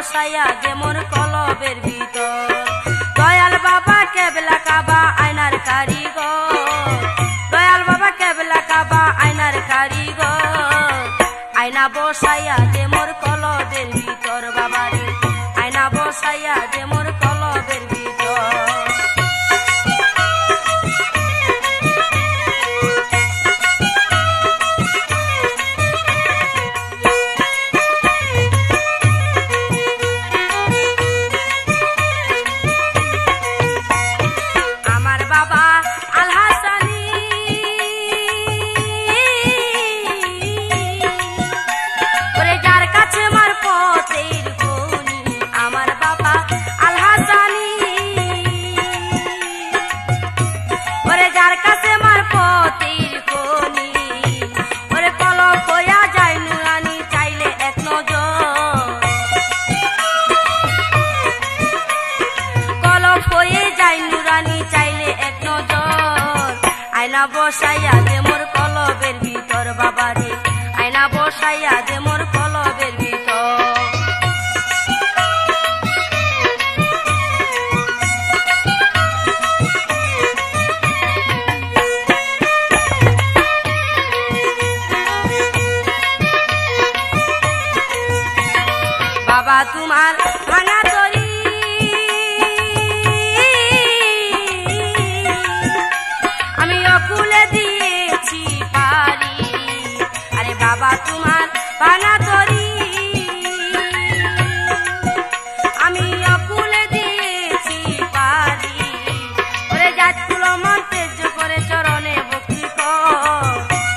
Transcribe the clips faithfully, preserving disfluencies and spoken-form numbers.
বসাইয়া যে মোর কলবের ভিতর। দয়াল বাবা কেবলা কাবা আয়নার কারিগর, দয়াল বাবা কেবলা কাবা আয়নার কারিগর। আয়না বসাইয়া যে মোর কলবের ভিতর বাবারে, আয়না বসাইয়া যে মোর কলবের ভিতর। আয়না বসাইয়া যে মোর কলবের ভিতর বাবারে, আয়না বসাইয়া যে মোর কলবের ভিতর। বাবা তোমার ভাঙা তরি খুলে দিয়েছি পারি, আরে বাবা তোমার ভাঙা তরি আমি খুলে দিয়েছি পারি। ওরে জাতগুলো মন তেজ করে চরণে ভক্তি কর,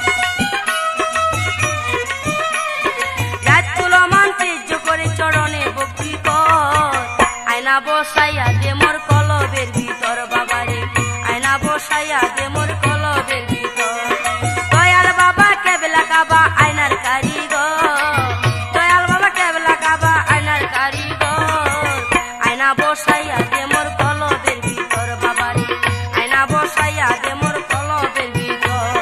জাতগুলো মন তেজ করে চরণে ভক্তি কর। আয়না বসাইয়া যে মোর কলবের ভিতর বাবারে, আয়না বসাইয়া যে মোর কলবের ভিতর। দয়াল বাবা কেবলা কাবা আয়নার কারিগর, দয়াল বাবা কেবলা কাবা আয়নার কারিগর। আয়না বসাইয়া যে মোর কলবের ভিতর বাবারে, আয়না বসাইয়া যে মোর কলবের ভিতর।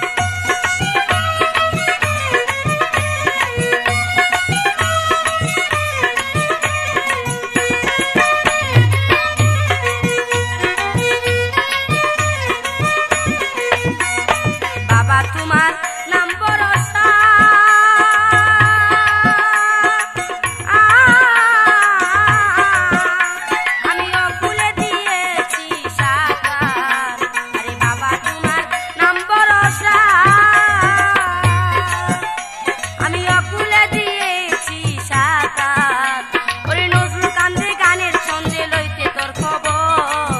তোমার নাম ভরসা আমিও খুলে দিয়েছি সাকার, আরে বাবা তোমার নাম ভরসা আমিও খুলে দিয়েছি সাকার। ওরে নজরুল কান্দে গানের ছন্দে লইতে তোর খবর,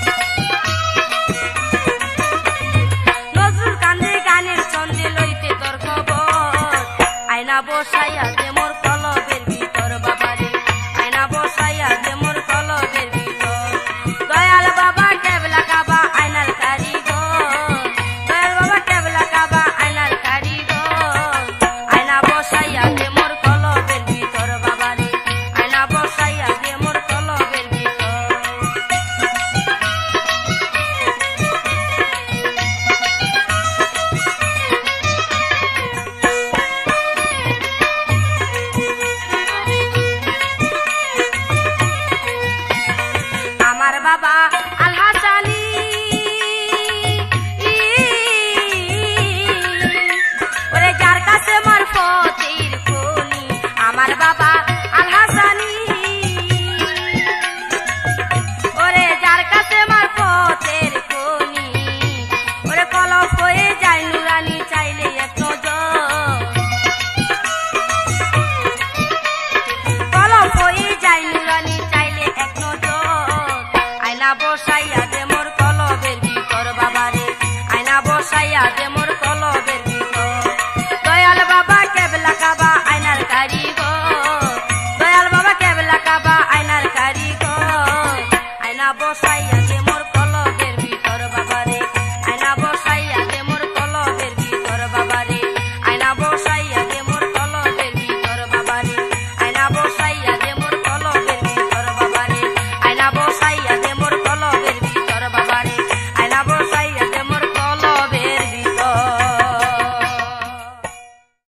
নজরুল কান্দে গানের ছন্দে লইতে তোর খবর। আয়না বসাইয়া যে মোর কলবের ভিতর বাবারে, আয়না বসাইয়া যে মোর কলবের ভিতর। দয়াল বাবা কেবলা কাবা আয়নার কারিগর, দয়াল বাবা কেবলা কাবা আয়নার কারিগর। আয়না বসাইয়া যে মোর কলবের ভিতর বাবারে, আয়না বসাইয়া যে মোর কলবের ভিতর। আমার বাবা আল হাসানি ওরে যার কাছে মারফতের খনি, আমার বাবা